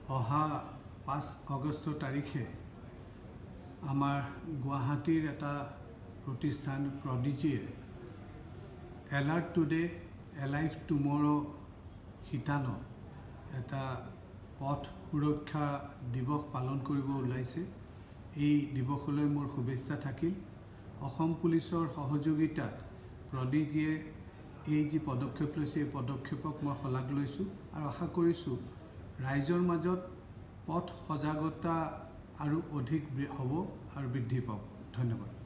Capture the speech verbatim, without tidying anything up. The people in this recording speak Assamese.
অহা পাঁচ আগষ্ট তাৰিখে আমাৰ গুৱাহাটীৰ এটা প্ৰতিষ্ঠান প্ৰডিজিয়ে এলাৰ্ট টুডে এলাইভ টুমৰো শিতানত এটা পথ সুৰক্ষা দিৱস পালন কৰিব ওলাইছে। এই দিৱসলৈ মোৰ শুভেচ্ছা থাকিল। অসম পুলিচৰ সহযোগিতাত প্ৰডিজিয়ে এই যি পদক্ষেপ লৈছে এই পদক্ষেপক মই শলাগ লৈছোঁ আৰু আশা কৰিছোঁ ৰাইজৰ মাজত পথ সজাগতা আৰু অধিক হ'ব আৰু বৃদ্ধি পাব। ধন্যবাদ।